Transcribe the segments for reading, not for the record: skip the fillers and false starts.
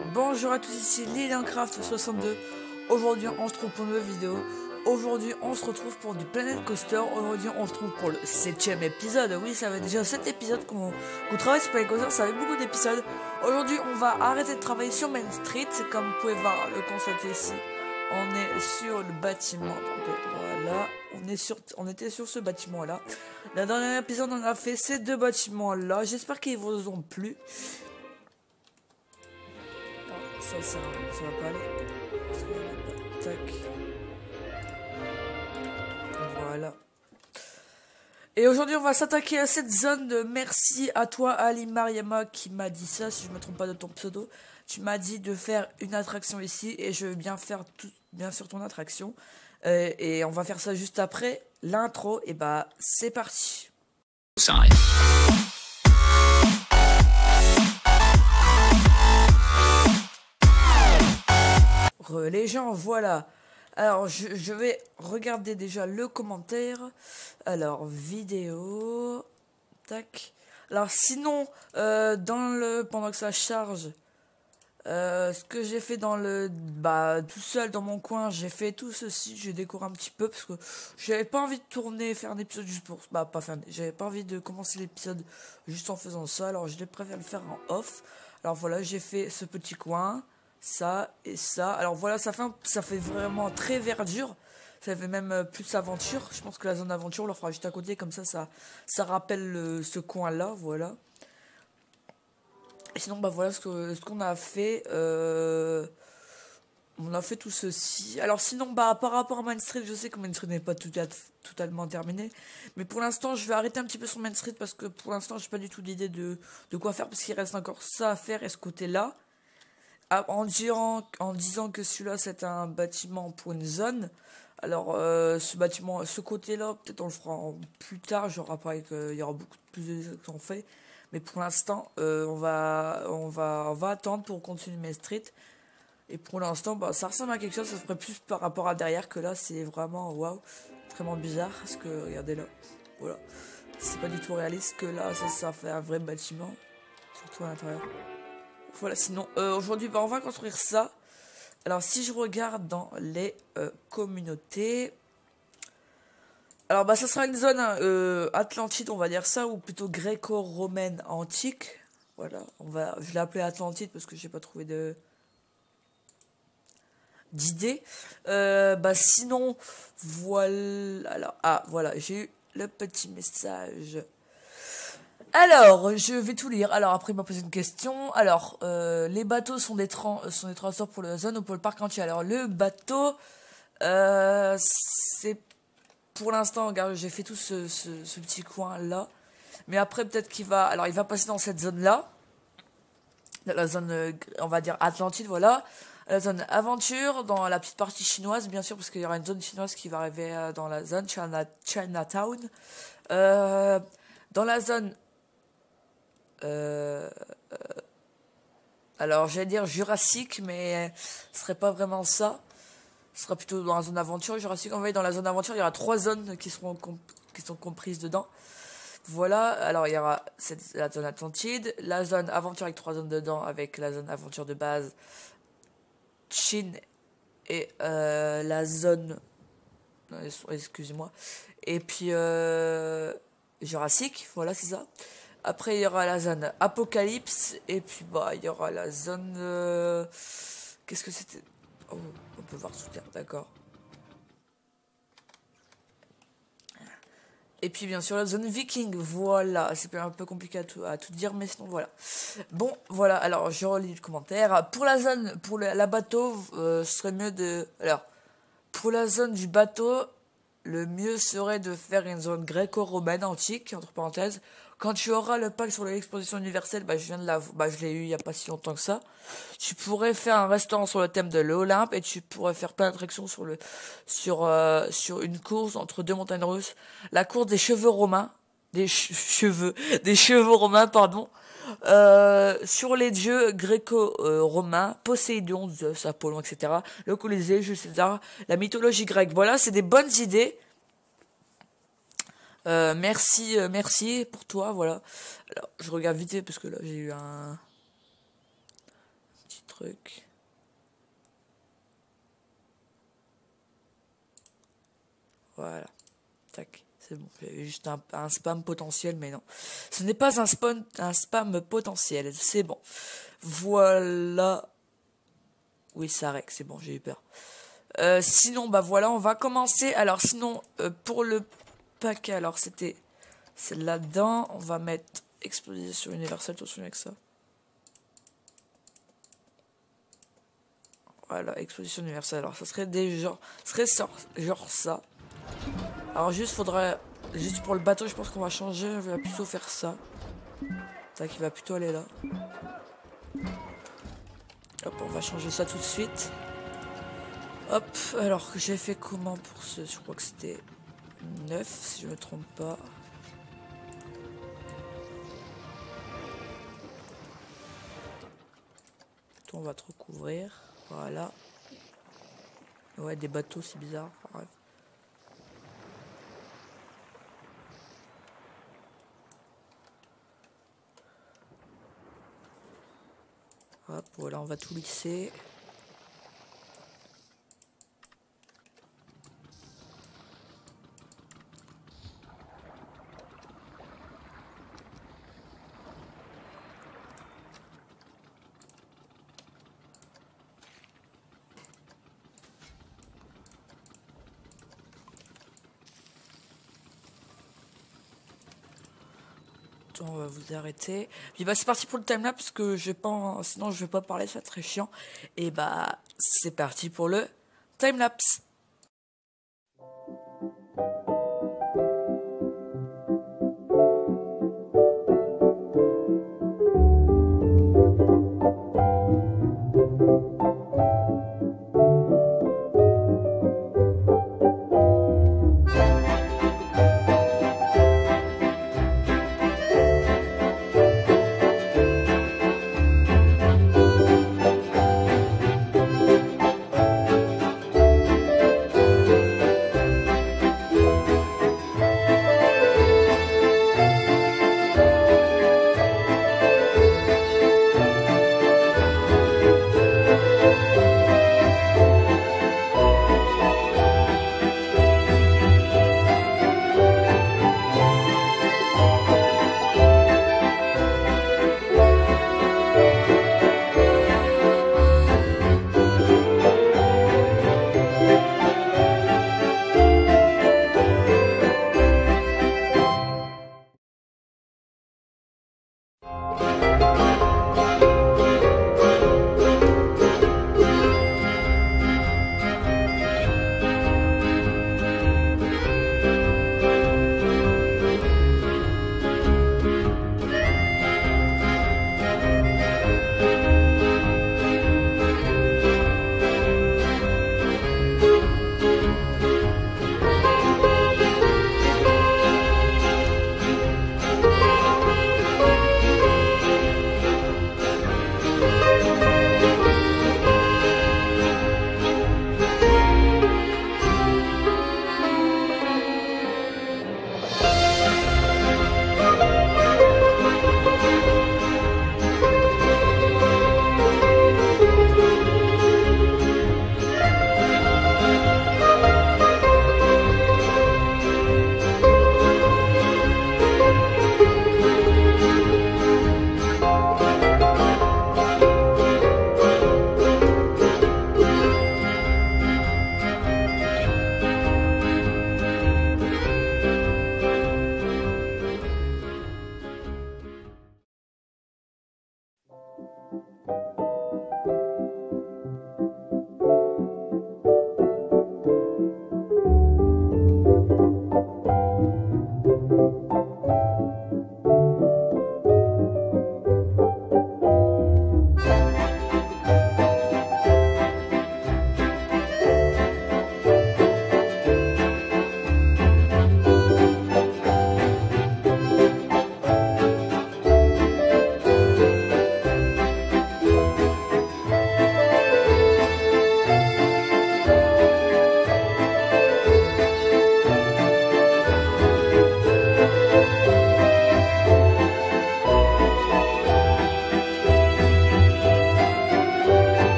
Bonjour à tous, ici Liliancraft62. Aujourd'hui on se retrouve pour une nouvelle vidéo. Aujourd'hui on se retrouve pour du Planet Coaster. Aujourd'hui on se retrouve pour le 7ème épisode. Oui, ça fait déjà 7 épisodes qu'on travaille sur Planet Coaster, ça fait beaucoup d'épisodes. Aujourd'hui on va arrêter de travailler sur Main Street. Comme vous pouvez voir, le constater ici, on est sur le bâtiment. Donc voilà, on était sur ce bâtiment là. La dernière épisode on a fait ces deux bâtiments là. J'espère qu'ils vous ont plu. Ça va pas aller. Tac. Voilà. Et aujourd'hui, on va s'attaquer à cette zone de merci à toi, Ali Mariama, qui m'a dit ça, si je me trompe pas de ton pseudo. Tu m'as dit de faire une attraction ici et je veux bien faire bien sûr ton attraction. Et on va faire ça juste après l'intro. Et bah, c'est parti. Les gens, voilà. Alors, je vais regarder déjà le commentaire. Alors, vidéo. Tac. Alors, sinon, pendant que ça charge, ce que j'ai fait tout seul dans mon coin, j'ai fait tout ceci. Je décore un petit peu parce que j'avais pas envie de faire un épisode juste pour, j'avais pas envie de commencer l'épisode juste en faisant ça. Alors, je préfère le faire en off. Alors voilà, j'ai fait ce petit coin. Ça et ça. Alors voilà, ça fait vraiment très verdure. Ça fait même plus aventure. Je pense que la zone aventure, on le fera juste à côté. Comme ça ça rappelle ce coin-là. Voilà. Et sinon, bah voilà ce qu'on a fait. On a fait tout ceci. Alors sinon, bah par rapport à Main Street, je sais que Main Street n'est pas totalement terminé. Mais pour l'instant, je vais arrêter un petit peu sur Main Street parce que pour l'instant, j'ai pas du tout d'idée de quoi faire. Parce qu'il reste encore ça à faire et ce côté-là. En disant que celui-là c'est un bâtiment pour une zone. Alors ce côté-là, peut-être on le fera plus tard, genre après qu'il y aura beaucoup plus de choses qu'on fait. Mais pour l'instant, on va attendre pour continuer Main Street. Et pour l'instant, bah, ça ressemble à quelque chose, ça se ferait plus par rapport à derrière que là, c'est vraiment waouh, vraiment bizarre. Parce que regardez là, voilà, c'est pas du tout réaliste que là, ça fait un vrai bâtiment, surtout à l'intérieur. Voilà, sinon, aujourd'hui, bah, on va construire ça. Alors, si je regarde dans les communautés... Alors, bah, ça sera une zone Atlantide, on va dire ça, ou plutôt gréco-romaine antique. Voilà, je l'ai appelé Atlantide parce que j'ai pas trouvé d'idée. Bah, sinon, voilà... Alors, voilà, j'ai eu le petit message... Alors, je vais tout lire. Alors, après, il m'a posé une question. Alors, les bateaux sont des transports pour la zone ou pour le parc entier. Alors, le bateau, c'est pour l'instant, regarde, j'ai fait tout ce petit coin-là. Mais après, peut-être il va passer dans cette zone-là. La zone, on va dire, Atlantide, voilà. La zone aventure, dans la petite partie chinoise, bien sûr, parce qu'il y aura une zone chinoise qui va arriver dans la zone Chinatown. Dans la zone alors j'allais dire Jurassique, mais ce serait pas vraiment ça. Ce sera plutôt dans la zone aventure. Jurassique, en fait, dans la zone aventure, il y aura 3 zones qui sont comprises dedans. Voilà, alors il y aura la zone Atlantide, la zone aventure avec 3 zones dedans, avec la zone aventure de base, Chine et la zone... Excusez-moi. Et puis Jurassique, voilà, c'est ça. Après, il y aura la zone Apocalypse. Et puis, bah, il y aura la zone... Qu'est-ce que c'était? Oh, on peut voir sous terre, d'accord. Et puis, bien sûr, la zone Viking. Voilà, c'est un peu compliqué à tout dire, mais sinon, voilà. Bon, voilà, alors, je relis le commentaire. Pour la zone, pour la bateau, ce serait mieux de... Alors, pour la zone du bateau... Le mieux serait de faire une zone gréco-romaine antique, entre parenthèses. Quand tu auras le pack sur l'exposition universelle, bah, je l'ai eu il y a pas si longtemps que ça. Tu pourrais faire un restaurant sur le thème de l'Olympe et tu pourrais faire plein d'attractions sur une course entre deux montagnes russes. La course des cheveux romains, des cheveux romains, pardon. Sur les dieux gréco-romains, Poséidon, Zeus, Apollon, etc. Le Colisée, Jules César, la mythologie grecque. Voilà, c'est des bonnes idées. Merci pour toi, voilà. Alors, je regarde vite fait parce que là, j'ai eu un petit truc. Voilà. Tac. C'est bon. J'avais juste un spam potentiel, mais non. Ce n'est pas un spam potentiel. C'est bon. Voilà. Oui, ça règle. C'est bon, j'ai eu peur. Sinon, bah voilà, on va commencer. Alors, sinon, pour le paquet, alors c'est là-dedans. On va mettre exposition universelle, attention avec ça. Voilà, exposition universelle. Alors, ça serait genre ça. Alors, juste pour le bateau, je pense qu'on va changer. On va plutôt faire ça. Tac, il va plutôt aller là. Hop, on va changer ça tout de suite. Hop, alors j'ai fait comment pour ce... Je crois que c'était 9, si je me trompe pas. Tout, on va te recouvrir. Voilà. Ouais, des bateaux, c'est bizarre. Bref. Hop, voilà, on va tout lisser. On va vous arrêter. Puis bah c'est parti pour le timelapse parce que sinon je vais pas parler, ça très chiant. Et bah c'est parti pour le timelapse.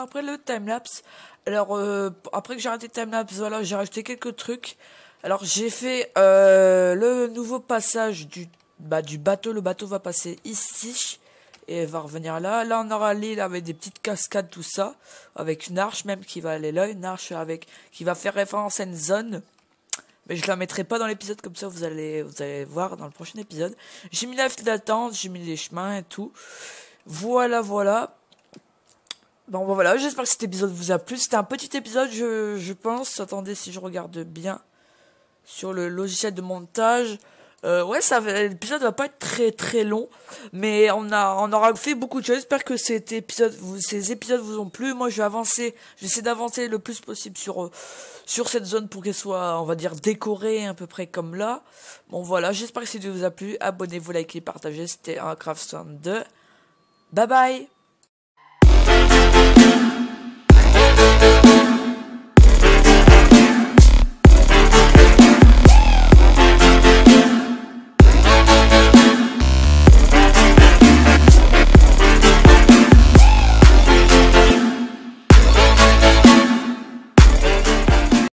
après le timelapse. Alors, après que j'ai arrêté le timelapse, voilà, j'ai rajouté quelques trucs. Alors, j'ai fait le nouveau passage du bateau. Le bateau va passer ici et va revenir là. Là, on aura l'île avec des petites cascades, tout ça, avec une arche même qui va aller là, une arche qui va faire référence à une zone. Mais je la mettrai pas dans l'épisode, comme ça vous allez voir dans le prochain épisode. J'ai mis la file d'attente, j'ai mis les chemins et tout. Voilà, voilà. Bon, voilà, j'espère que cet épisode vous a plu. C'était un petit épisode, je pense. Attendez, si je regarde bien sur le logiciel de montage. Ouais, l'épisode va pas être très très long, mais on aura fait beaucoup de choses. J'espère que ces épisodes vous ont plu. Moi, j'essaie d'avancer le plus possible sur cette zone pour qu'elle soit, on va dire, décorée à peu près comme là. Bon, voilà, j'espère que cette vidéo vous a plu. Abonnez-vous, likez, partagez. C'était un Craft 2. Bye bye.